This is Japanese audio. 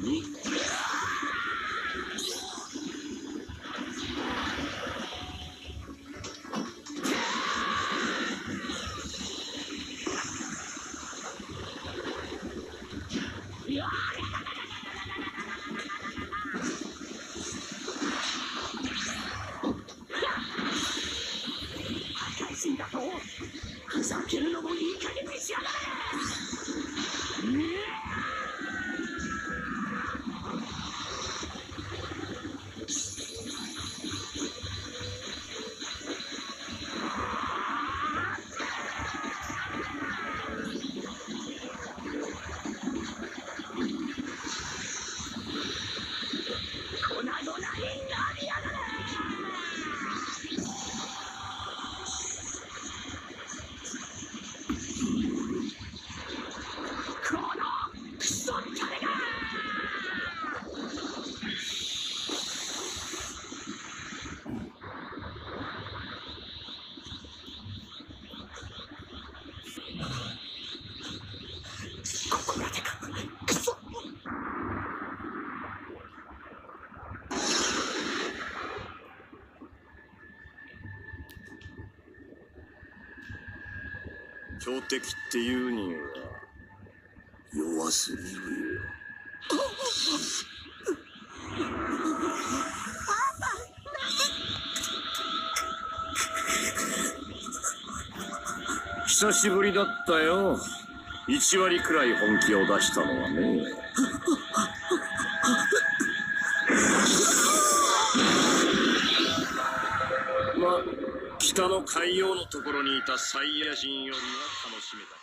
ふざけるのもいい加減にしやがれ。粉々になりやがれ。ここまでか。くそ。 強敵っていうには弱すぎるよ。久しぶりだったよ。1割くらい本気を出したのはね。まあ、北の海洋のところにいたサイヤ人よりは楽しめた。